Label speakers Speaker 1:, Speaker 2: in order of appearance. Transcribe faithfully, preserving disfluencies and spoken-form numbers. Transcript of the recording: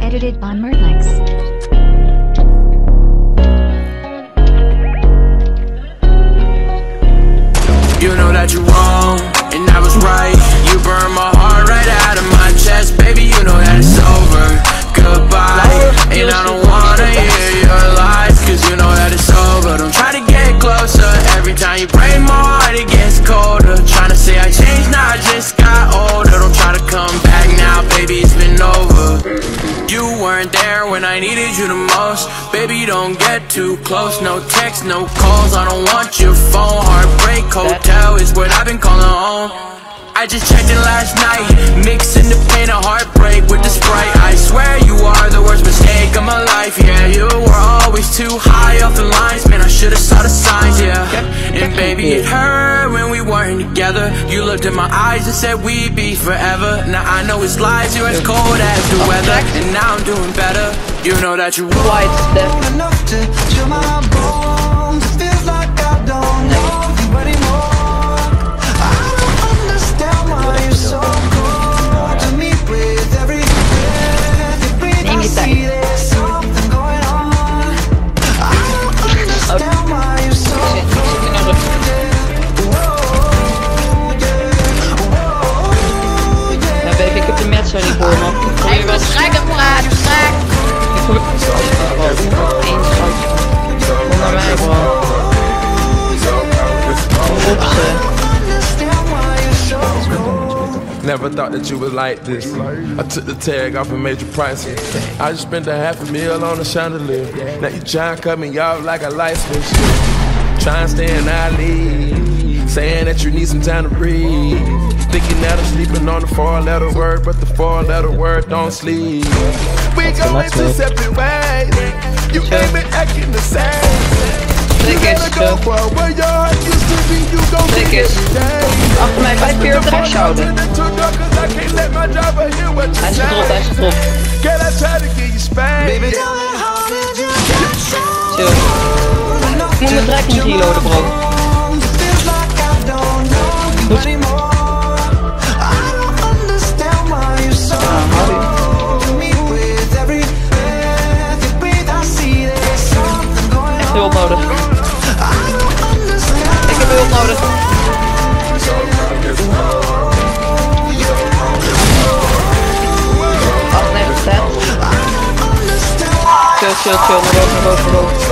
Speaker 1: Edited by Murlex.
Speaker 2: You know that you're wrong, and I was right. You burned my heart right out of my chest. Baby, you know that it's over, goodbye. And I don't wanna hear your lies, cause you know that it's over. Don't try to get closer. Every time you break my heart, it gets colder. Trying to say I changed, now I just got older. Don't try to come back now, baby, it's been over. You weren't there when I needed you the most. Baby, don't get too close. No text, no calls, I don't want your phone. Heartbreak hotel is what I've been calling home. I just checked it last night, mixing the pain of heartbreak with the Sprite. I swear you are the worst mistake of my life. Yeah, you were always too high off the lines. Man, I should've saw the signs, yeah. And baby, it hurt when we weren't together. You looked in my eyes and said we'd be forever. Now I know it's lies, you're as cold as the weather. And now I'm doing better. You know that you're
Speaker 3: White step.
Speaker 4: enough to chill my bones. It feels like I don't know you anymore. I don't understand why you're so cold to me. With every breath you breathe, I see there's something going on. I don't understand why you're so cold.
Speaker 3: Ja, baby, ik heb de match zo niet voor me.
Speaker 5: Hij was gek en praat, gek.
Speaker 3: Ik probeer één schatje. Kom naar mij, bro. Kom op ze.
Speaker 6: Never thought that you was like this. I took the tag off and made you pricey. I just spent a half a meal on a chandelier. Now you tryna cut me off like a light switch. Tryna stay in our league, saying that you need some time to breathe. Thinking that I'm sleeping on the four-letter word, but the four-letter word don't sleep. We going two separate ways. You ain't been acting the same.
Speaker 3: Klik eens, zo. Klik eens. Achter mij, vijf keer op de rechts houden. Hij is gedropt, hij is gedropt. Chill. Ik moet mijn trek niet reloaden, bro. Goed. Echt hulp nodig. Ik heb hulp nodig. Chill, chill, chill, naar boven, naar boven, naar boven.